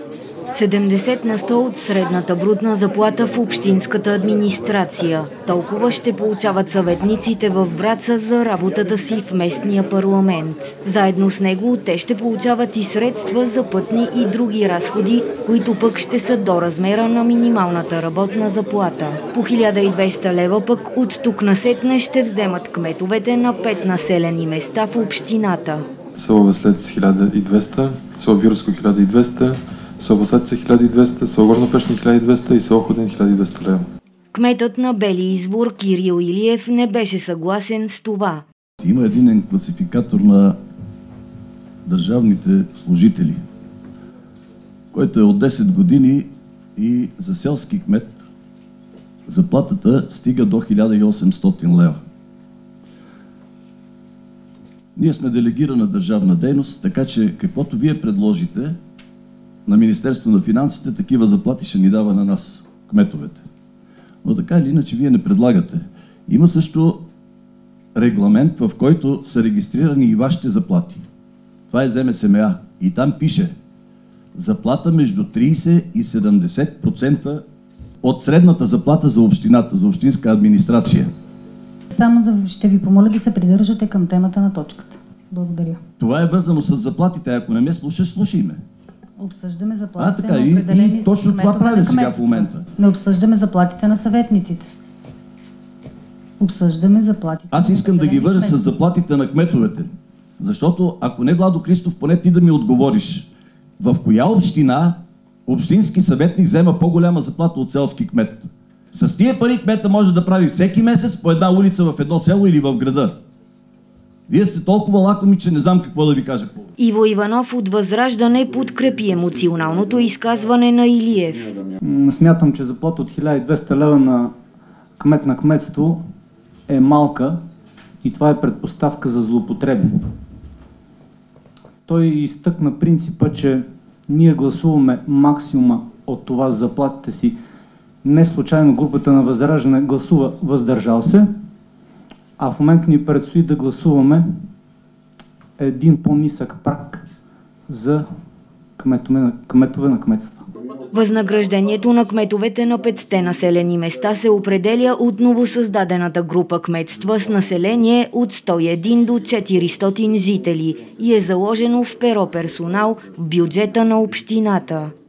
70 на 100 от средната брутна заплата в общинската администрация. Толкова ще получават съветниците във Враца за работата си в местния парламент. Заедно с него те ще получават и средства за пътни и други разходи, които пък ще са до размера на минималната работна заплата. По 1200 лева пък от тук насетне ще вземат кметовете на 5 населени места в общината. Село Веслец 1200, село Вировско 1200, село Басатица 1200, село Горно Пешно 1200 и село Ходен 1200 лева. Кметът на Бели Извор Кирил Илиев не беше съгласен с това. Има един класификатор на държавните служители, който е от 10 години и за селски кмет заплатата стига до 1800 лева. Ние сме делегирана държавна дейност, така че каквото вие предложите на Министерство на финансите, такива заплати ще ни дава на нас, кметовете. Но така или иначе вие не предлагате. Има също регламент, в който са регистрирани и вашите заплати. Това е ЗМСМА. И там пише заплата между 30 и 70% от средната заплата за общината, за общинска администрация. Само ще ви помоля да се придържате към темата на точката. Благодаря. Това е вързано с заплатите. Ако не ме слушаш, слушай ме. Обсъждаме заплатите така, на определени и точно това правя сега в момента. Не обсъждаме заплатите на съветниците. Обсъждаме заплатите. Аз искам да ги вържа с заплатите на кметовете. Защото ако не Владо Христов, поне ти да ми отговориш. В коя община общински съветник взема по-голяма заплата от селски кмет? С тия пари кмета може да прави всеки месец по една улица в едно село или в града. Вие сте толкова лакоми, че не знам какво да ви кажа. Иво Иванов от Възраждане подкрепи емоционалното изказване на Илиев. Смятам, че заплата от 1200 лева на кмет на кметство е малка и това е предпоставка за злоупотреби. Той изтъкна принципа, че ние гласуваме максимума от това за заплатите си. Не случайно групата на Възраждане гласува въздържал се, а в момента ни предстои да гласуваме един по-нисък праг за кметове на кметства. Възнаграждението на кметовете на 5-те населени места се определя от новосъздадената група кметства с население от 101 до 400 жители и е заложено в перо персонал в бюджета на общината.